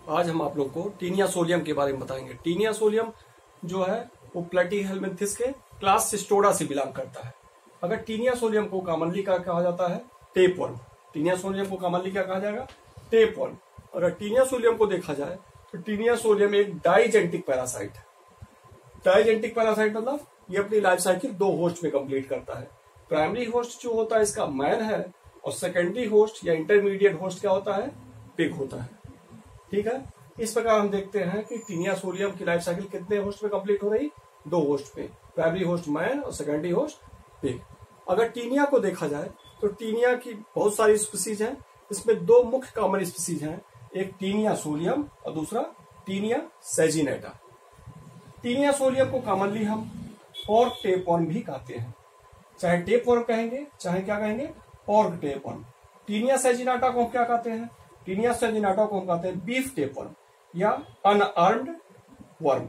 आज हम आप लोग को टीनिया सोलियम के बारे में बताएंगे। टीनिया सोलियम जो है वो प्लेटीहेल्मिन्थिस के क्लास सिस्टोडा से बिलोंग करता है। अगर टीनिया सोलियम को कॉमनली क्या कहा जाता है? टेपवर्म। टीनिया सोलियम को कॉमनली क्या कहा जाएगा? टेपवर्म। अगर टीनिया सोलियम को देखा जाए तो टीनिया सोलियम एक डाइजेंटिक पैरासाइट है। डाइजेंटिक पैरासाइट मतलब ये अपनी लाइफ साइकिल दो होस्ट में कंप्लीट करता है। प्राइमरी होस्ट जो होता है इसका मैन है और सेकेंडरी होस्ट या इंटरमीडिएट होस्ट क्या होता है? पिग होता है। ठीक है, इस प्रकार हम देखते हैं कि टीनिया सोलियम की लाइफ साइकिल कितने होस्ट में कंप्लीट हो रही? दो होस्ट में, प्राइमरी होस्ट मैन और सेकेंडरी होस्ट पिग। अगर टीनिया को देखा जाए तो टीनिया की बहुत सारी स्पीसीज हैं। इसमें दो मुख्य कॉमन स्पीसीज हैं, एक टीनिया सोलियम और दूसरा टीनिया सेजिनेटा। टीनिया सोलियम को कॉमनली हम पॉर्क टेपवर्म भी कहते हैं, चाहे टेपवर्म कहेंगे चाहे क्या कहेंगे, पॉर्क टेपवर्म। टीनिया सेजिनेटा को हम क्या कहते हैं? टीनिया सेजिनेटा को हम कहते हैं बीफ टेपवर्म या अनआर्म्ड वर्म।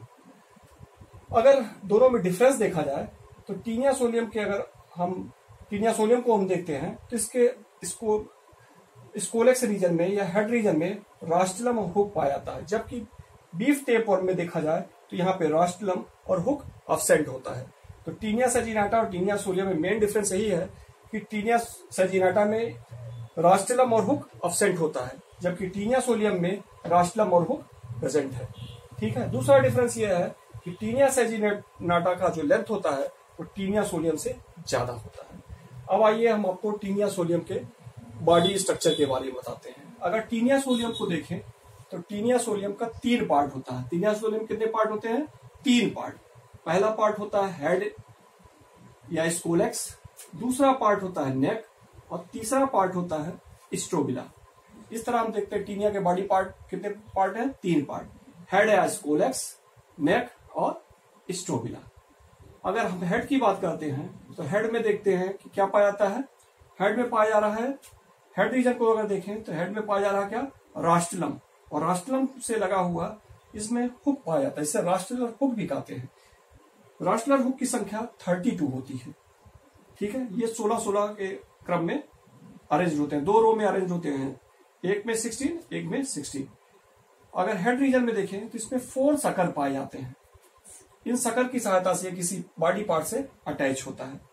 अगर दोनों में डिफरेंस देखा जाए तो टीनिया सोलियम के अगर हम टीनिया सोलियम को हम देखते हैं तो इसको स्कोलेक्स रीजन में या हेड रीजन में रास्टुलम और हुक पाया जाता है, जबकि बीफ टेपवर्म में देखा जाए तो यहाँ पे रास्टुलम और हुक अब्सेंट होता है। तो टीनिया सेजिनेटा और टीनिया सोलियम में मेन डिफरेंस यही है कि टीनिया सेजिनेटा में रास्टुलम और हुक अब्सेंट होता है, जबकि टीनिया सोलियम में रास्टुलम और हुक प्रेजेंट है। ठीक है, दूसरा डिफरेंस यह है कि टीनिया सेजिनेटा का जो लेंथ होता है वो टीनिया सोलियम से ज्यादा होता है। अब आइए हम आपको टीनिया सोलियम के बॉडी स्ट्रक्चर के बारे में बताते हैं। अगर टीनिया सोलियम को देखें तो टीनिया सोलियम का 3 पार्ट होता है। टीनिया सोलियम कितने पार्ट होते हैं? 3 पार्ट। पहला पार्ट होता है हेड या स्कोलेक्स, दूसरा पार्ट होता है नेक और तीसरा पार्ट होता है स्ट्रोबिला। इस तरह हम देखते हैं टीनिया के बॉडी पार्ट कितने पार्ट हैं? 3 पार्ट, हेड या स्कोलेक्स, नेक और स्ट्रोबिला। अगर हम हेड की बात करते हैं तो हेड में देखते हैं कि क्या पाया जाता है? हेड में पाया जा रहा है, हेड रीजन को अगर देखें तो हेड में पाया जा रहा है क्या? रास्टुलम, और रास्टुलम से लगा हुआ इसमें हुक पाया जाता है, इसे रास्टुलर हुक भी कहते हैं। रास्टुलर हुक की संख्या 32 होती है। ठीक है, ये 16-16 के क्रम में अरेंज होते हैं, 2 रो में अरेंज होते हैं, एक में 16 एक में 16। अगर हेड रीजन में देखें तो इसमें 4 सकर पाए जाते हैं। इन सकर की सहायता से किसी बॉडी पार्ट से अटैच होता है।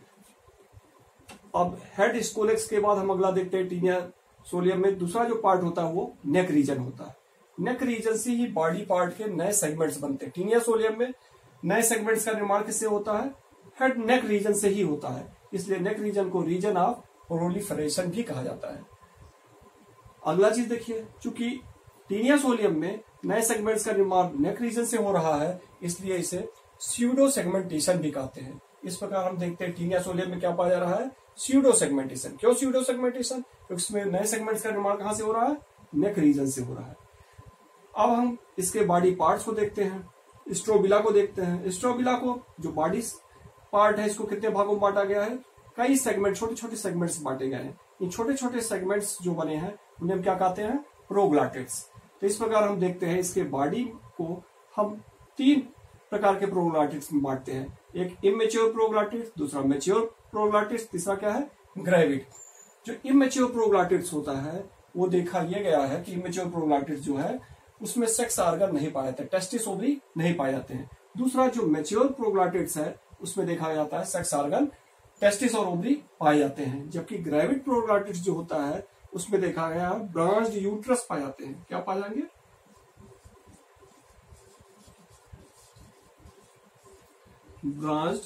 अब हेड स्कोलेक्स के बाद हम अगला देखते हैं टीनिया सोलियम में दूसरा जो पार्ट होता है वो नेक रीजन होता है। नेक रीजन से ही बॉडी पार्ट के नए सेगमेंट्स बनते हैं। टीनिया सोलियम में नए सेगमेंट्स का निर्माण किससे होता है? हेड नेक रीजन से ही होता है, इसलिए नेक रीजन को रीजन ऑफ प्रोलिफरेशन भी कहा जाता है। अगला चीज देखिए, चूंकि टीनिया सोलियम में नए सेगमेंट्स का निर्माण नेक रीजन से हो रहा है, इसलिए इसे स्यूडो सेगमेंटेशन भी कहते हैं। इस प्रकार हम देखते हैं टीनिया सोलियम में क्या पाया जा रहा है? Pseudo segmentation. क्यों स्यूडो सेगमेंटेशन? क्योंकि इसमें नए सेगमेंट्स का निर्माण कहां से हो रहा है? नेक रीजन से हो रहा है। अब हम इसके बॉडी पार्ट्स को देखते हैं। स्ट्रोबिला को देखते हैं। स्ट्रोबिला को जो बॉडी पार्ट है इसको कितने भागों में बांटा गया है? कई सेगमेंट, छोटे छोटे सेगमेंट्स बांटे गए हैं। इन छोटे छोटे सेगमेंट्स जो बने हैं उन्हें हम क्या कहते हैं? प्रोग्लैटिड्स। तो इस प्रकार हम देखते हैं इसके बॉडी को हम 3 प्रकार के प्रोग्लैटिड्स में बांटते हैं। एक इमेच्योर प्रोग्लैटिड्स, दूसरा मैच्योर प्रोग्लैटिड्स, तीसरा क्या है? ग्रेविड। जो इमेच्योर प्रोग्लैटिड्स होता है वो देखा यह गया है कि इमेच्योर प्रोग्लैटिड्स जो है उसमें सेक्स ऑर्गन नहीं पाए जाते, टेस्टिस ओवरी नहीं पाए जाते हैं। दूसरा जो मैच्योर प्रोग्लैटिड्स है उसमें देखा जाता है सेक्स ऑर्गन, टेस्टिस और ओवरी पाए जाते हैं। जबकि ग्रेविड प्रोग्लैटिड्स जो होता है उसमें देखा गया है ब्रांच्ड यूट्रस पाए जाते हैं। क्या पाए जाएंगे? ब्रांच्ड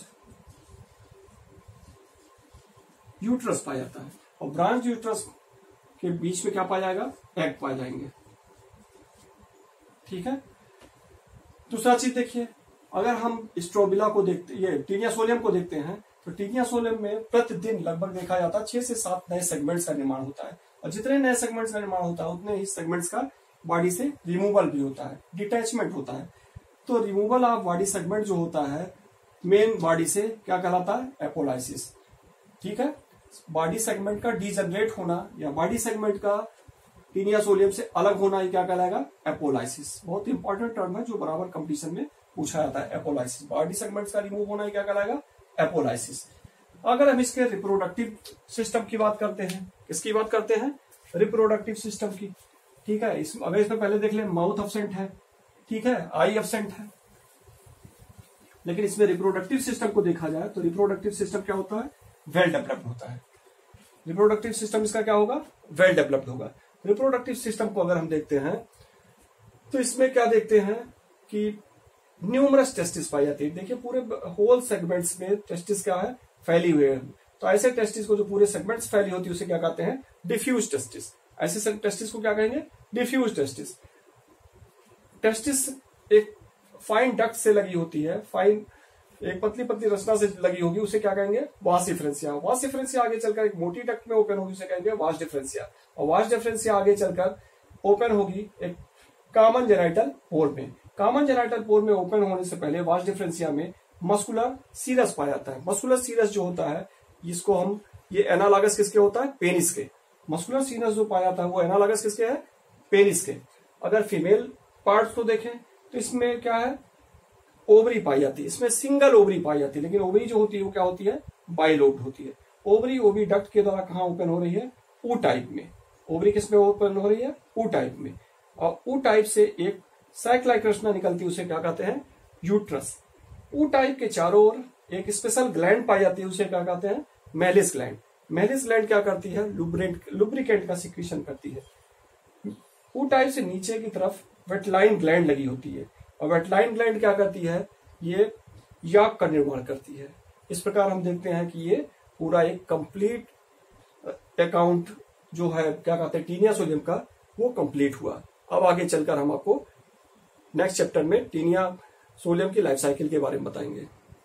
यूट्रस पाया जाता है, और ब्रांच यूट्रस के बीच में क्या पाया जाएगा? एग पाए जाएंगे। ठीक है, दूसरा चीज देखिए, अगर हम स्ट्रोबिला को देखते, ये टीनिया सोलियम को देखते हैं तो टीनिया सोलियम में प्रतिदिन लगभग देखा जाता है 6 से 7 नए सेगमेंट्स का निर्माण होता है, और जितने नए सेगमेंट्स का निर्माण होता है उतने ही सेगमेंट्स का बॉडी से रिमूवल भी होता है, डिटैचमेंट होता है। तो रिमूवल ऑफ बॉडी सेगमेंट जो होता है मेन बॉडी से क्या कहलाता है? एपोलाइसिस। ठीक है, बॉडी सेगमेंट का डीजनरेट होना या बॉडी सेगमेंट का टीनिया सोलियम से अलग होना ये क्या कहलाएगा? एपोलाइसिस। बहुत इंपॉर्टेंट टर्म है जो बराबर कंपटीशन में पूछा जाता है। एपोलाइसिस, बॉडी सेगमेंट्स का रिमूव होना ये क्या कहलाएगा? एपोलाइसिस। अगर हम इसके रिप्रोडक्टिव सिस्टम की बात करते हैं, किसकी बात करते हैं? रिप्रोडक्टिव सिस्टम की। ठीक है। अगर इसमें पहले देख ले माउथ एब्सेंट है, ठीक है, आई एब्सेंट है, लेकिन इसमें रिप्रोडक्टिव सिस्टम को देखा जाए तो रिप्रोडक्टिव सिस्टम क्या होता है, वेल डेवलप्ड होता है। रिप्रोडक्टिव सिस्टम इसका क्या होगा, वेल डेवलप्ड होगा। रिप्रोडक्टिव सिस्टम को अगर हम देखते हैं तो इसमें क्या देखते हैं कि न्यूमरस टेस्टिस पाई जाती है। देखिए पूरे होल सेगमेंट्स में टेस्टिस क्या है, फैली हुई है। तो ऐसे टेस्टिस को जो पूरे सेगमेंट्स फैली होती है उसे क्या कहते हैं, डिफ्यूज टेस्टिस। ऐसे टेस्टिस को क्या कहेंगे, डिफ्यूज टेस्टिस। टेस्टिस एक फाइन डक्ट से लगी होती है, फाइन एक पतली पतली रचना से लगी होगी, उसे क्या कहेंगे, वास डिफरेंशिया। वास डिफरेंशिया आगे चलकर एक मोटी डक्ट में ओपन होगी, उसे कहेंगे वास डिफरेंशिया। और वास डिफरेंशिया आगे चलकर ओपन होगी एक कॉमन जेनाइटल पोर में। कॉमन जेनाइटल पोर में ओपन होने से पहले वास डिफरेंशिया में मस्कुलर सीरस पाया जाता है। मस्कुलर सीरस जो होता है इसको हम, ये एनालॉगस किसके होता है, पेनिस के। मस्कुलर सीरस जो पाया जाता है वो एनालॉगस किसके है, पेनिस के। अगर फीमेल पार्ट्स को देखें तो इसमें क्या है, ओवरी पाई जाती है। इसमें सिंगल ओवरी पाई जाती है, लेकिन ओवरी जो होती है वो क्या होती है, बाइलोब्ड होती है। ओवरी ओविडक्ट के द्वारा कहां ओपन हो रही है, ऊ टाइप में। ओवरी किस में ओपन हो रही है, ऊ टाइप में। और ऊ टाइप से एक सैक लाइक रचना निकलती है, उसे क्या कहते हैं, यूट्रस। ऊ टाइप के चारों ओर एक स्पेशल ग्लैंड पाई जाती है, उसे क्या कहते हैं, मेलिस ग्लैंड। मेलिस ग्लैंड क्या करती है, लुब्रिकेंट का सिक्रीशन करती है। ऊ टाइप से नीचे की तरफ वेटलाइन ग्लैंड लगी होती है, और वेटलाइन ग्लैंड क्या करती है, ये याक का निर्माण करती है। इस प्रकार हम देखते हैं कि ये पूरा एक कंप्लीट अकाउंट जो है क्या कहते हैं टीनिया सोलियम का, वो कंप्लीट हुआ। अब आगे चलकर हम आपको नेक्स्ट चैप्टर में टीनिया सोलियम की लाइफ साइकिल के बारे में बताएंगे।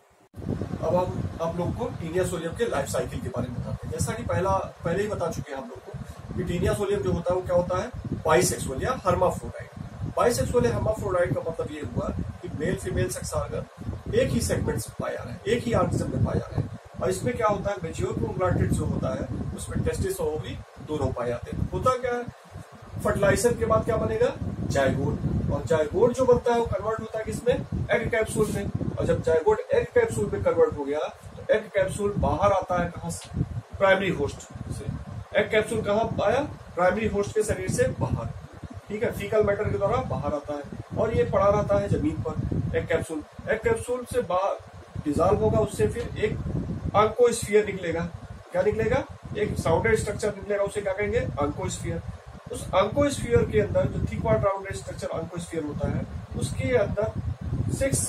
अब हम आप लोग को टीनिया सोलियम के लाइफ साइकिल के बारे में बताते हैं। जैसा कि पहले ही बता चुके हैं हम लोग को कि टीनिया सोलियम जो होता है वो क्या होता है, बाइसेक्सुअल या हर्माफ्रोडाइट। बाइसेक्सुअल या हर्माफ्रोडाइट का मतलब ये हुआ कि मेल फीमेल सेक्स ऑर्गन एक ही सेगमेंट में पाया रहे, एक ही ऑर्गेनिज्म में पाया रहे। और इसमें क्या होता है, मैच्योर प्रोग्लैंटिड जो होता है उसमें टेस्टिस और ओवरी दोनों पाए जाते हैं। होता क्या है, फर्टिलाइजेशन के बाद क्या बनेगा, जायगोट। और जायगोट जो बनता है वो कन्वर्ट होता है किसमें, एग कैप्सूल में। और जब जायगोट एग कैप्सूल में कन्वर्ट हो गया तो एग कैप्सूल बाहर आता है कहां से, प्राइमरी होस्ट से। एग कैप्सूल कहां आया, प्राइमरी होस्ट के शरीर से बाहर, ठीक है, फीकल मैटर के द्वारा बाहर आता है और ये पड़ा रहता है जमीन पर। एग कैप्सूल से बाहर डिजॉल्व होगा, उससे फिर एक अंकोस्फीयर निकलेगा। क्या निकलेगा, एक साउंडेड स्ट्रक्चर निकलेगा, उसे क्या कहेंगे, अंकोस्फीयर। उस अंकोस्फीयर के अंदर जो thick what rounded structure oncosphere होता है उसके अंदर 6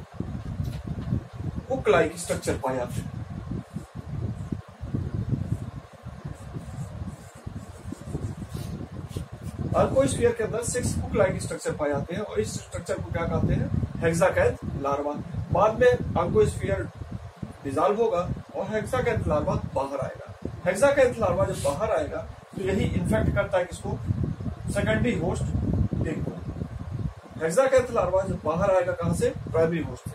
हुक लाइक स्ट्रक्चर पाए जाते हैं। अंकोस्फीयर के अंदर 6 हुक लाइक स्ट्रक्चर पाए जाते हैं और इस स्ट्रक्चर को क्या कहते हैं, हेक्साकैंथ लार्वा। बाद में अंकोस्फीयर डिसॉल्व होगा और हेक्साकैंथ लार्वा बाहर आएगा। हेक्साकैंथ लार्वा जब बाहर आएगा तो यही इन्फेक्ट करता है किसको, सेकेंडरी होस्ट एग को। हेक्साकैंथ लार्वा जब बाहर आएगा कहां से, प्राइमरी होस्ट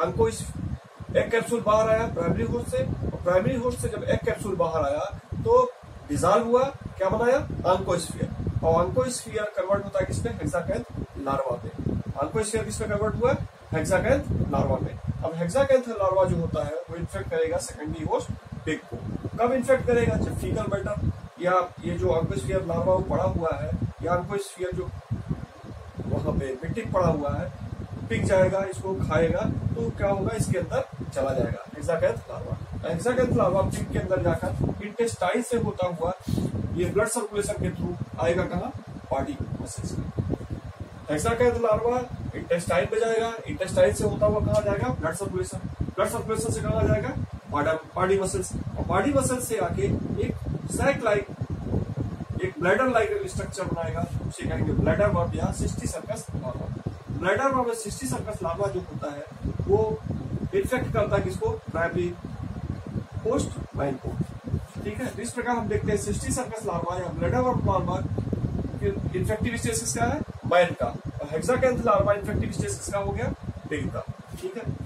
से। एग कैप्सूल बाहर आया प्राइमरी होस्ट से, और प्राइमरी होस्ट से जब एग कैप्सूल बाहर आया तो डिसॉल्व हुआ, क्या बनाया, अंकोस्फीयर। और अंकोस्फीयर कन्वर्ट होता है किसमें, हेक्साकैंथ लार्वा में। अंकोस्फीयर किसमें कन्वर्ट हुआ, हेक्साकैंथ लार्वा में। अब हेक्साकैंथ लार्वा जो होता है वो इन्फेक्ट करेगा सेकेंडरी होस्ट एग को। कब इन्फेक्ट करेगा, जब फीकल मैटर या ये जो अंकोस्फीयर लार्वा वो पड़ा हुआ है, या अंकोस्फीयर जो वहां पे मिट्टी पड़ा हुआ है पिक जाएगा, इसको खाएगा, तो क्या होगा, इसके अंदर चला जाएगा hexacanth larva. Hexacanth larva pig के अंदर जाकर इंटेस्टाइन से होता हुआ ये ब्लड सर्कुलेशन के थ्रू आएगा कहाँ, बॉडी मसल्स में। हेक्साकैंथ लार्वा इंटेस्टाइन पे जाएगा, इंटेस्टाइन से होता हुआ कहाँ जाएगा, ब्लड सर्कुलेशन। ब्लड सर्कुलेशन से कहाँ जाएगा, बॉडी मसल्स। और बॉडी मसल्स से आके एक सैक लाइक, एक ब्लैडर लाइक स्ट्रक्चर बनाएगा, उसे कहेंगे ब्लैडर वर्म या cysticercus larva. Bladder worm या सिस्टी सर्कस लार्वा जो होता है वो इन्फेक्ट करता है किसको, प्राइमरी होस्ट मैन को, ठीक है। इस प्रकार हम देखते हैं सिस्टी सर्कस लार्वा या bladder worm larva infective stages का है, मैन का। और हेक्साकैंथ लार्वा इन्फेक्टिव स्टेसिस का हो गया, पिग का, ठीक है।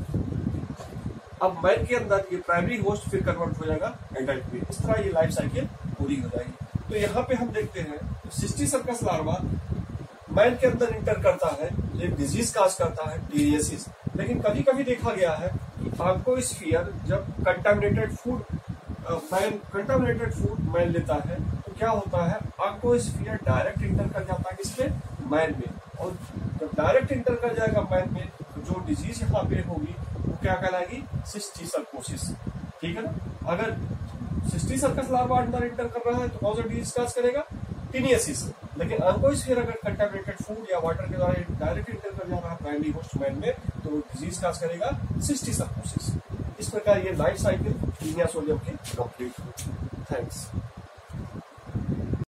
अब मैन के अंदर ये प्राइमरी होस्ट फिर कन्वर्ट हो जाएगा एडल्ट में। इस तरह ये लाइफ साइकिल पूरी हो जाएगी। तो यहाँ पे हम देखते हैं सिस्टी सर्कस लार्वा मैन के अंदर इंटर करता है, एक डिजीज काज करता है, टीरियसिस। लेकिन कभी कभी देखा गया है कि अंकोस्फीयर जब कंटामिनेटेड फूड मैन लेता है तो क्या होता है, एक्वास्फीयर डायरेक्ट इंटर कर जाता है किसपे, मैन में, और जब डायरेक्ट इंटर कर जाएगा मैन में तो जो डिजीज यहाँ पे होगी वो क्या कहलाएगी, सिस्टिसर्कोसिस। ठीक है ना। अगर सिस्टिसर्कस लार्वा अंदर इंटर कर रहा है तो कौन सा डिजीज काज करेगा, टीनियासिस। लेकिन एक्वास्फीयर अगर कंटामिनेटेड फूड या वाटर के द्वारा डायरेक्ट इंटर कर जा रहा है प्राइमरी होस्ट मैन में तो डिजीज काज करेगा सिस्टिसर्कोसिस। इस प्रकार ये लाइफ साइकिल टीनिया सोलियम की कंप्लीट हुई। थैंक्स।